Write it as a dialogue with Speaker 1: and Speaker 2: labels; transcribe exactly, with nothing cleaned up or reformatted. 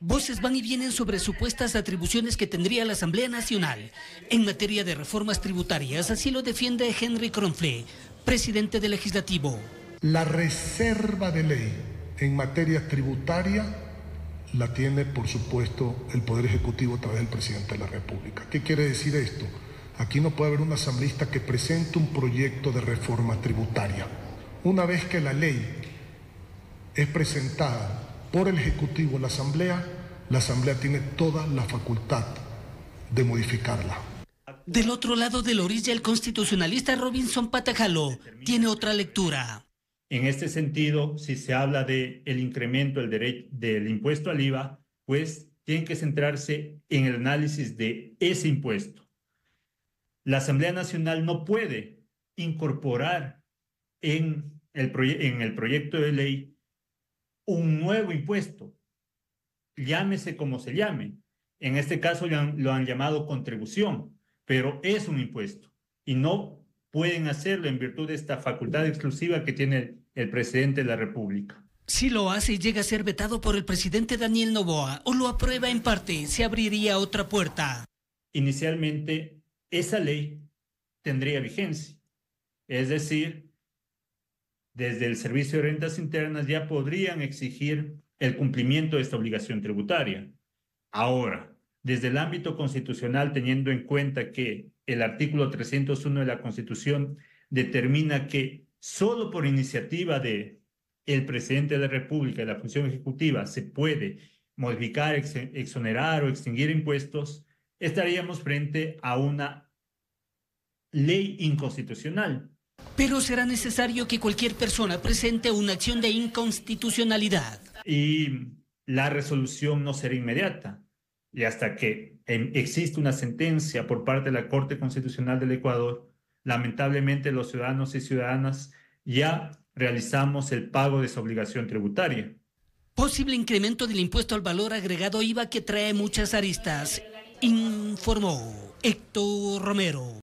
Speaker 1: Voces van y vienen sobre supuestas atribuciones que tendría la Asamblea Nacional en materia de reformas tributarias. Así lo defiende Henry Kronfle, presidente del Legislativo.
Speaker 2: La reserva de ley en materia tributaria la tiene, por supuesto, el Poder Ejecutivo a través del Presidente de la República. ¿Qué quiere decir esto? Aquí no puede haber un asambleísta que presente un proyecto de reforma tributaria. Una vez que la ley es presentada por el Ejecutivo en la Asamblea, la Asamblea tiene toda la facultad de modificarla.
Speaker 1: Del otro lado de la orilla, el constitucionalista Robinson Patajalo tiene otra lectura.
Speaker 3: En este sentido, si se habla del incremento del, derecho, del impuesto al I V A, pues tienen que centrarse en el análisis de ese impuesto. La Asamblea Nacional no puede incorporar en el, en el proyecto de ley un nuevo impuesto, llámese como se llame. En este caso lo han, lo han llamado contribución, pero es un impuesto y no pueden hacerlo en virtud de esta facultad exclusiva que tiene el, el presidente de la República.
Speaker 1: Si lo hace y llega a ser vetado por el presidente Daniel Noboa o lo aprueba en parte, se abriría otra puerta.
Speaker 3: Inicialmente, esa ley tendría vigencia, es decir, desde el Servicio de Rentas Internas ya podrían exigir el cumplimiento de esta obligación tributaria. Ahora, desde el ámbito constitucional, teniendo en cuenta que el artículo trescientos uno de la Constitución determina que solo por iniciativa de el presidente de la República y la función ejecutiva se puede modificar, ex exonerar o extinguir impuestos, estaríamos frente a una ley inconstitucional.
Speaker 1: Pero será necesario que cualquier persona presente una acción de inconstitucionalidad.
Speaker 3: Y la resolución no será inmediata. Y hasta que existe una sentencia por parte de la Corte Constitucional del Ecuador, lamentablemente los ciudadanos y ciudadanas ya realizamos el pago de esa obligación tributaria.
Speaker 1: Posible incremento del impuesto al valor agregado I V A que trae muchas aristas, informó Héctor Romero.